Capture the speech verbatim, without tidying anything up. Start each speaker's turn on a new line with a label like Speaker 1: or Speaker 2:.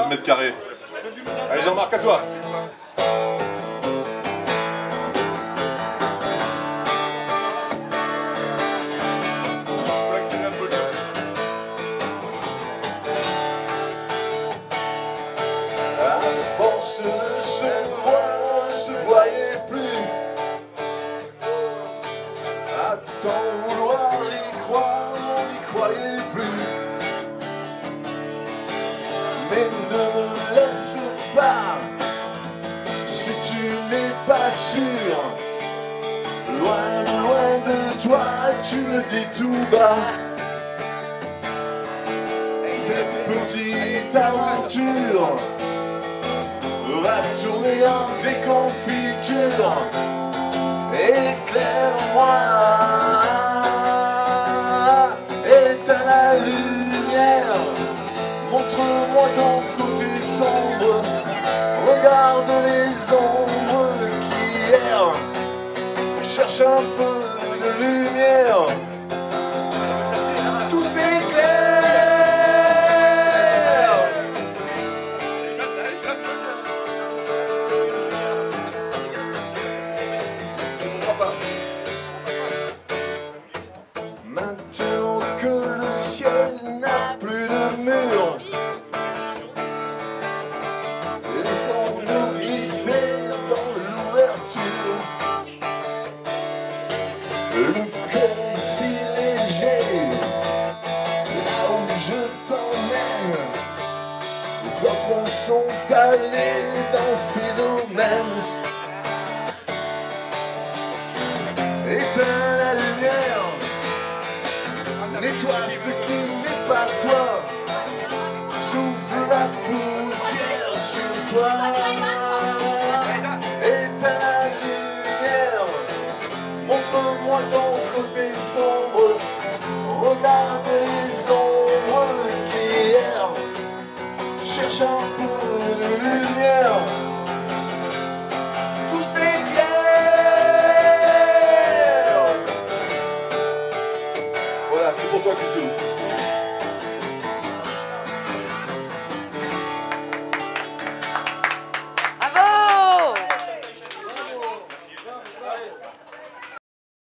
Speaker 1: de mètres carrés. Allez Jean-Marc, à toi.
Speaker 2: À force de se voir, on ne se voyait plus. À tant vouloir y croire, on n'y croyait plus. Mais ne me laisse pas, si tu n'es pas sûr. Loin, loin de toi, tu me dis tout bas. Cette petite aventure va tourner en déconfiture. Éclaire-moi, éteins la lumière, montre-moi ton côté sombre. Regarde les ombres qui errent, cherche un peu de lumière. Tout s'éclaire. Maintenant que le ciel n'a plus de mur, laissons-nous glisser dans l'ouverture. Le cœur est si léger, là où je t'emmène. D'autres sont allés dans ces domaines.